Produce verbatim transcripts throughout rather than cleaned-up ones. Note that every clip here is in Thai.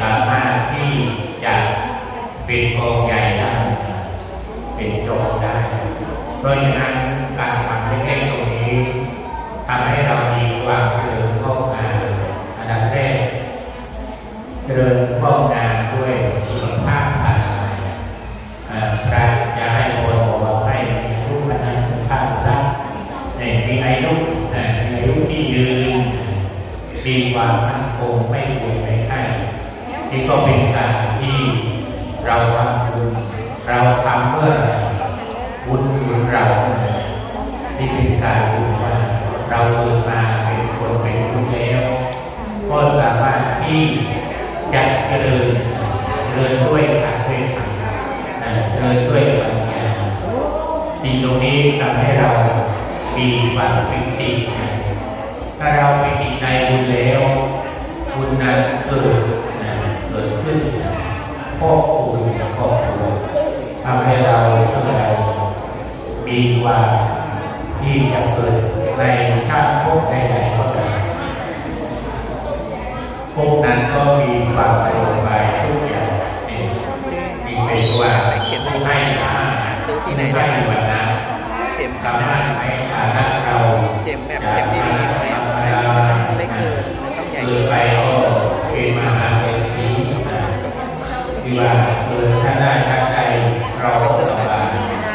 ามารถที่จะเป็นกองใหญ่ได้เป็นโจรได้เพราะฉะนั้นการทำเล็กๆตรงนี้ทำให้เรามีความเจริญงอกงามอันดับแรกเจริญงอกงามด้วยสุขภาพภายในพระจะให้คนบอกให้ทุกคนนั้นภาพรักในมีอายุมีอายุที่ยืนมีความมั่นคงไม่ป่วยไม่ไข้นี่ก็เป็นการที่เราทำบุญเราทำเพื่อบุญคือเราที่เป็นการบุญว่าเราเกิดมาเป็นคนเป็นผู้แล้วก็สามารถที่จะเจริญเจริญด้วยการด้วยธรรมเจริญด้วยปัญญาสิ่งตรงนี้ทำให้เรามีความปิติถ้าเราปิติในบุญแล้วบุญนั้นเกิดเกิดขึ้นครอบครัวครอบครัวทำให้เราทั้งหลายมีความที่จะเกิดในชาติภพใดๆก็ตามภพนั้นก็มีความสบายทุกอย่างมีเป็นว่าผู้ให้ค่าผู้ให้วันนั้นสามารถให้ฐานะเราเข็มแบบเข็มดีๆหน่อยเล็กเกินต้องใหญ่ไปก็เป็นมหาเศรษฐีที่ว่าเกิดชาติได้ชาติใดเราสบาย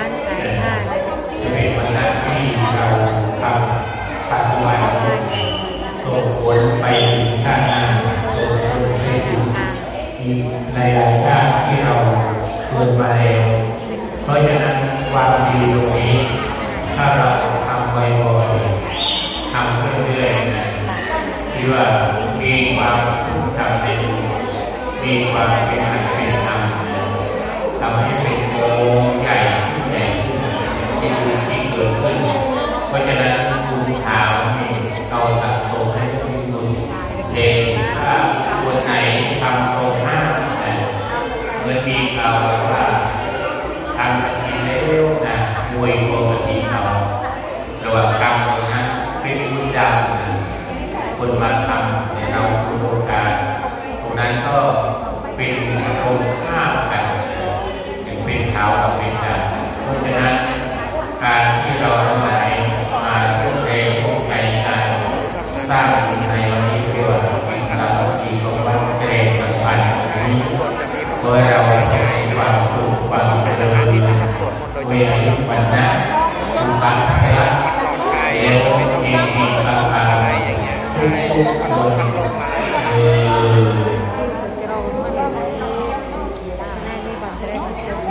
เป็นวันนั้นที่เราทำปัจจุบันส่งผลไปถึงชาติหน้าส่งผลไปถึงในหลายชาติที่เราเกิดมาแล้วเพราะฉะนั้นความดีตรงนี้ถ้าเราทำบ่อยๆทำเรื่อยๆนะที่ว่ามีความทำเป็นมีความเป็นอันเป็นธรรมทำให้เป็นโกใหญ่ใหญ่ที่ที่เกิดขึ้นเพราะฉะนั้นบุญขาวนี่เราสะสมให้เป็นบุญเด็กถ้าคนไหนทำตรงห้าเมื่อมีข่าวว่าทำกินแล้วนะมวยปกติเราระหว่างกรรมตรงนั้นเป็นบุญดำคนมาทำในเราคุณโอกาสตรงนั้นก็เป็นตรงข้ามกันอย่างเป็นขาวกับเป็นดำเพราะฉะนั้นการที่เราทั้งหลายมาร่วมแรงร่วมใจกันสร้างบุญในวันนี้เรียกว่าเป็นการสร้างของวัดเจริญวันวันนี้โดยเราจะมีความสุขความเจริญเวลาวันนั้นสุขภาพแข็งแรงเร็วมีมีราคาอะไรอย่างเงี้ยใช่พันลมพันลมอะไร